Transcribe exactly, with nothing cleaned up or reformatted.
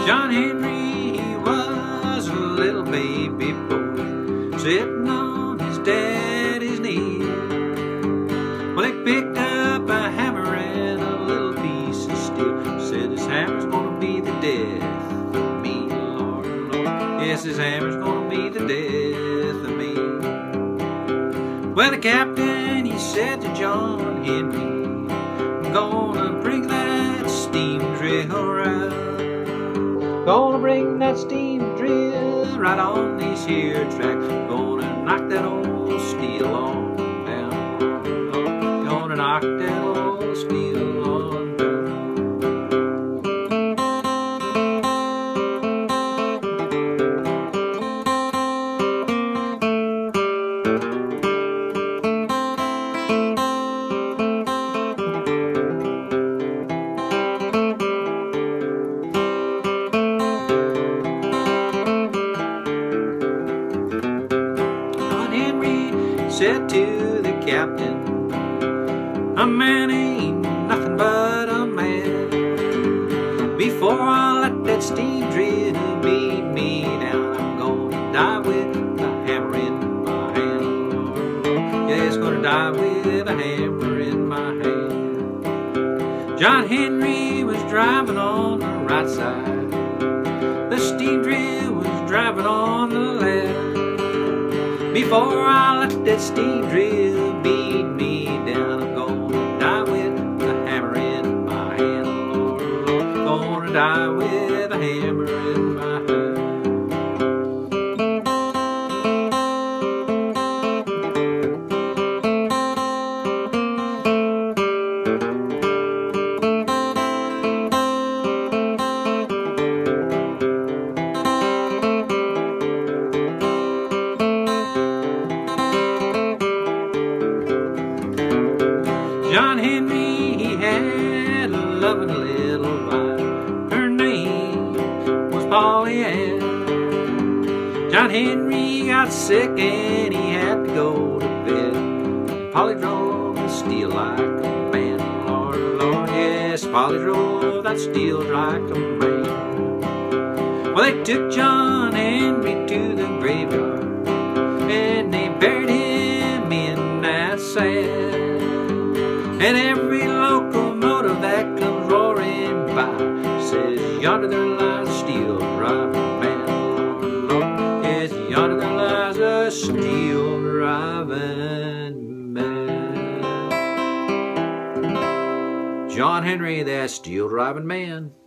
John Henry, he was a little baby boy sitting on his daddy's knee. Well, he picked up a hammer and a little piece of steel. Said his hammer's gonna be the death of me, Lord, Lord. Yes, his hammer's gonna be the death of me. Well, the captain, he said to John Henry, I'm gonna bring that steam drill right. Gonna bring that steam drill right on this here track. Gonna knock that old steel on down. Gonna knock that old steel on down. Said to the captain, a man ain't nothing but a man. Before I let that steam drill beat me down, I'm gonna die with a hammer in my hand, Lord. Yeah, it's gonna die with a hammer in my hand. John Henry was driving on the right side. The steam drill was driving on the left. Before I let that steam drill beat me down, I'm gonna die with a hammer in my hand, Lord, Lord. Gonna die with a hammer in my hand. John Henry, he had a loving little wife. Her name was Polly Ann. John Henry got sick and he had to go to bed. Polly drove the steel like a man, Lord, Lord, yes, Polly drove that steel like a man. Well, they took John Henry to the graveyard and they buried him in that sand. And every locomotive that comes roaring by says, yonder there lies a steel driving man, Lord, Lord. Yes, yonder there lies a steel driving man. John Henry, that steel driving man.